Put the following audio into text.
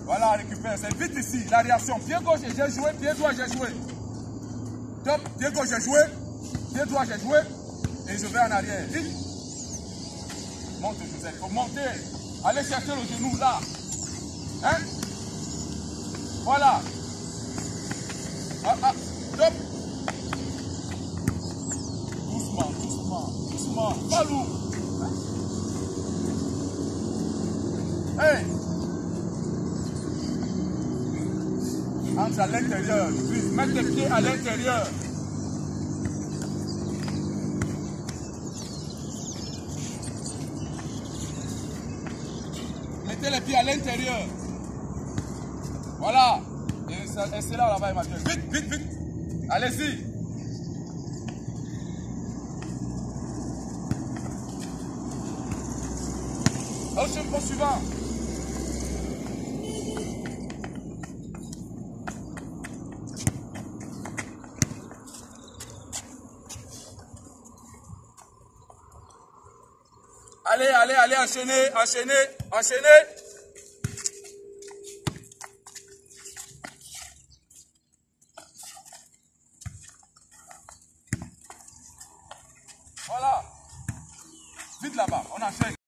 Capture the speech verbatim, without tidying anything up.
Voilà, récupère. C'est vite ici. La réaction. Pied gauche, j'ai joué. Pied droit, j'ai joué. Top. Pied gauche, j'ai joué. Pied droit, j'ai joué. Et je vais en arrière. Vite. Monte, Joseph. Il faut monter. Allez chercher le genou là. Hein? Voilà. Ah, ah. Top. Doucement, doucement, doucement. Pas lourd. Hey. Entre à l'intérieur. Mets tes pieds à l'intérieur. Mettez les pieds à l'intérieur. Voilà. Et c'est là là-bas, Emmanuel. Vite, vite, vite. Allez-y. Au chemin suivant. Allez, allez, allez, enchaînez, enchaînez, enchaînez. Voilà. Vite là-bas, on enchaîne.